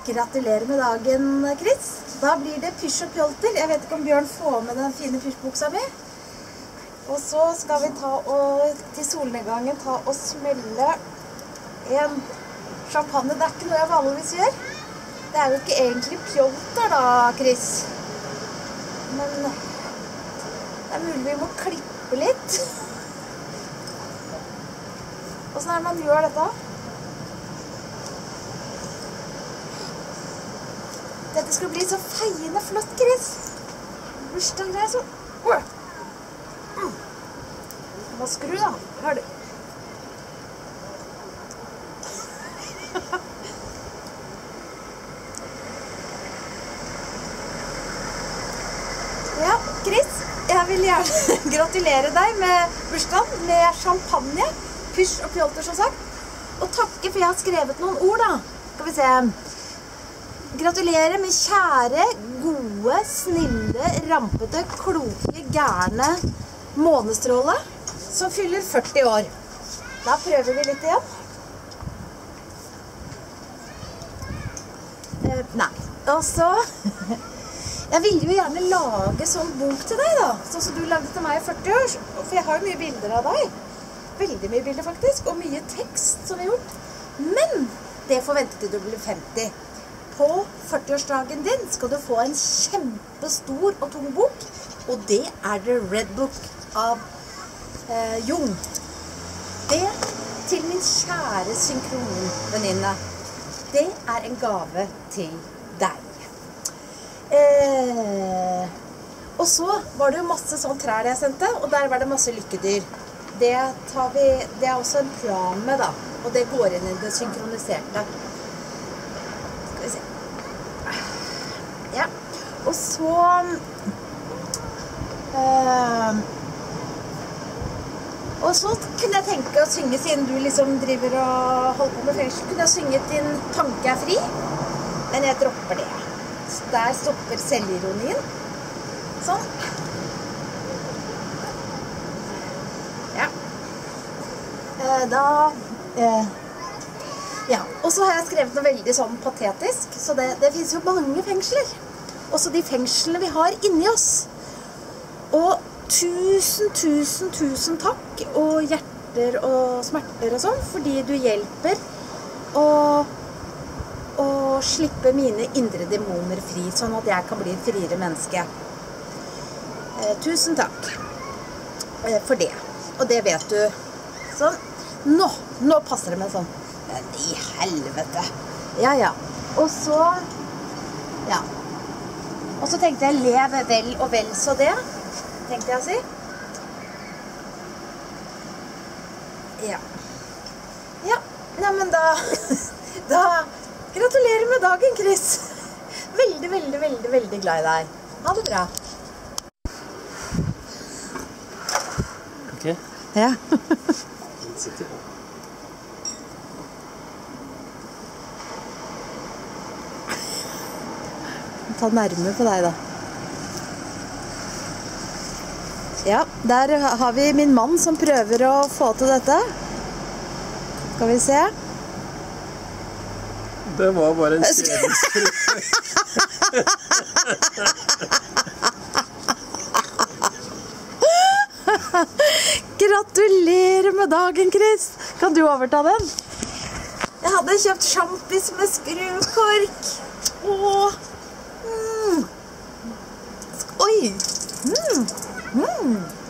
Gratulerer med dagen, Chris. Da blir det pysj og pjolter. Jeg vet ikke om Bjørn får med den fine pysjbuksa mi. Og så skal vi til solnedgangen ta og smelle en champagne. Det er ikke noe jeg vanligvis gjør. Det er jo ikke egentlig pjolter da, Chris. Men det er mulig vi må klippe litt. Hvordan er det man gjør dette? Dette skulle bli så feiende flott, Chris. Bursdagen er så... Må skru da, hør du. Ja, Chris, jeg vil gjerne gratulere deg med bursdagen, med champagne, pysj og pjolter som sagt. Og takke for jeg har skrevet noen ord da. Skal vi se... Gratulerer med kjære, gode, snille, rampete, kloke, gærne månestråle som fyller 40 år. Da prøver vi litt igjen. Nei. Og så... Jeg ville jo gjerne lage sånn bok til deg da, sånn som du lagde til meg i 40 år. For jeg har jo mye bilder av deg. Veldig mye bilder faktisk, og mye tekst som vi har gjort. Men det forventet du å bli 50. På 40-årsdagen din skal du få en kjempestor og tung bok, og det er The Red Book av Jung. Det til min kjære synkronvenninne. Det er en gave til deg. Og så var det jo masse sånn trær jeg sendte, og der var det masse lykkedyr. Det er også en plan med da, og det går inn i det synkroniserte. Ja, og så kunne jeg tenke å synge, siden du liksom driver og holder på med fengsel, kunne jeg synge Din tanke er fri, men jeg dropper det. Så der stopper selvironien. Sånn. Ja. Ja, og så har jeg skrevet noe veldig sånn patetisk, så det finnes jo mange fengsler. Også de fengslene vi har inni oss. Og tusen takk, og hjerter og smerter og sånn, fordi du hjelper å slippe mine indre demoner fri, sånn at jeg kan bli et friere menneske. Tusen takk for det. Og det vet du. Sånn. Nå passer det med sånn. I helvete. Ja. Og så... Ja. Og så tenkte jeg leve vel og vel så det. Tenkte jeg å si. Ja. Ja. Nei, men da... Gratulerer med dagen, Chris. Veldig glad i deg. Ha det bra. Ok. Ja. Sitter på. Ta nærme på deg da. Ja, der har vi min mann som prøver å få til dette. Skal vi se. Det var bare en skredesprøve. Gratulerer med dagen, Chris. Kan du overta den? Jeg hadde kjøpt sjampis med skrukork. Åh. Oi!